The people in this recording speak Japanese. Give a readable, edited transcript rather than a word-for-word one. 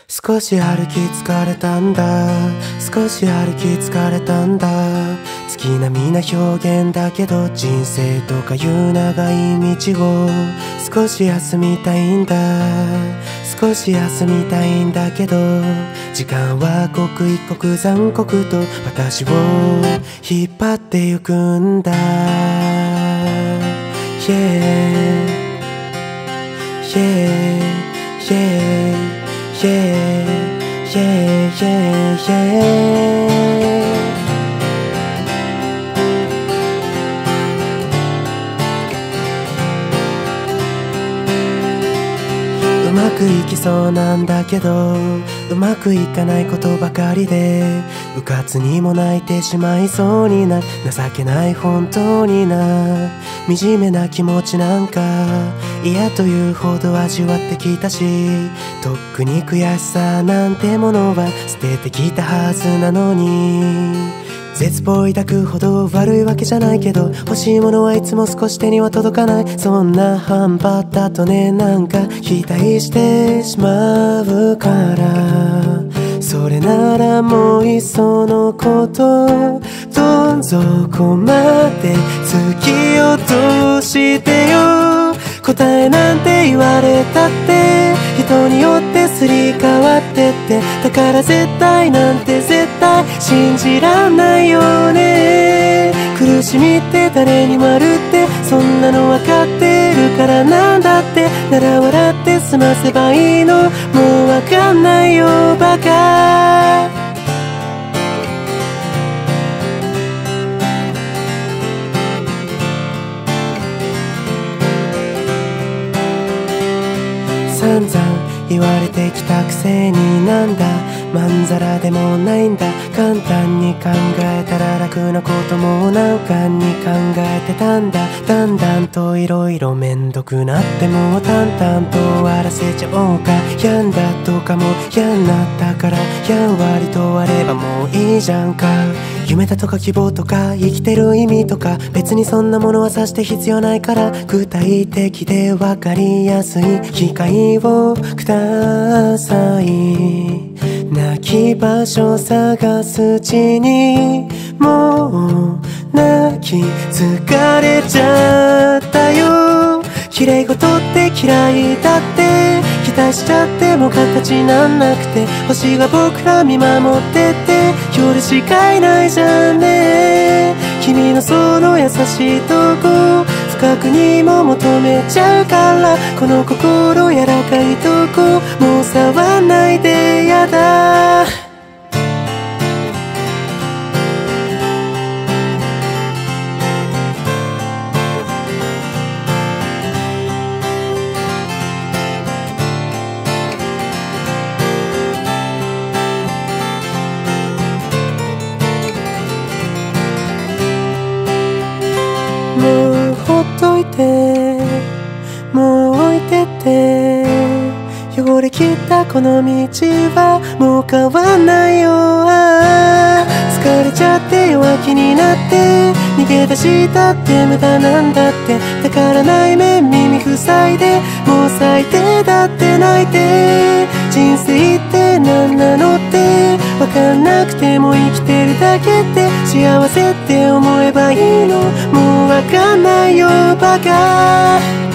少し歩き疲れたんだ、少し歩き疲れたんだ。月並みな表現だけど、人生とかいう長い道を少し休みたいんだ、少し休みたいんだけど、時間は刻一刻残酷と私を引っ張ってゆくんだ。 Yeah Yeah Yeah Yeah Yeah Yeah Yeah。 うまくいきそうなんだけど、うまくいかないことばかりで、うかつにも泣いてしまいそうにな、情けない本当にな、惨めな気持ちなんか嫌というほど味わってきたし、とっくに悔しさなんてものは捨ててきたはずなのに、絶望抱くほど悪いわけじゃないけど、欲しいものはいつも少し手には届かない。そんな半端だとね、なんか期待してしまうから、それならもういっそのことどん底まで突き落としてよ。答えなんて言われたって人によってすり替わってって、だから絶対なんて絶対信じらんないよね。苦しみって誰にもあるって、そんなの分かってるから、なんだってなら笑って済ませばいいの。もう分かんないよバカ。散々言われてきたくせに、なんだまんざらでもないんだ。簡単に考えたら楽なことも難関に考えてたんだ。だんだんといろいろめんどくなって、もう淡々と終わらせちゃおうか。病んだとかも嫌になったから、やんわりとあればもういいじゃんか。夢だとか希望とか生きてる意味とか、別にそんなものはさして必要ないから、具体的で分かりやすい機会をください。泣き場所探すうちにもう泣き疲れちゃったよ。綺麗事って嫌いだって、期待しちゃっても形なんなくて、星が僕ら見守ってて夜しかいないじゃんね。君のその優しいとこ深くにも求めちゃうから、この心柔らかいとこもう触んないでやだ。もうほっといて、もう置いてって、汚れ切ったこの道はもう変わんないよ。疲れちゃって弱気になって逃げ出したって無駄なんだって、だから内面耳塞いでもう最低だって泣いて、人生って何なのって分かんなくても生きてるだけって幸せって思えばいいの。もう分かんないよバカ。